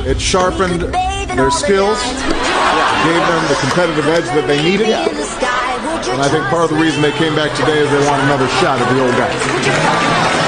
It sharpened their skills, gave them the competitive edge that they needed. And I think part of the reason they came back today is they want another shot at the old guy.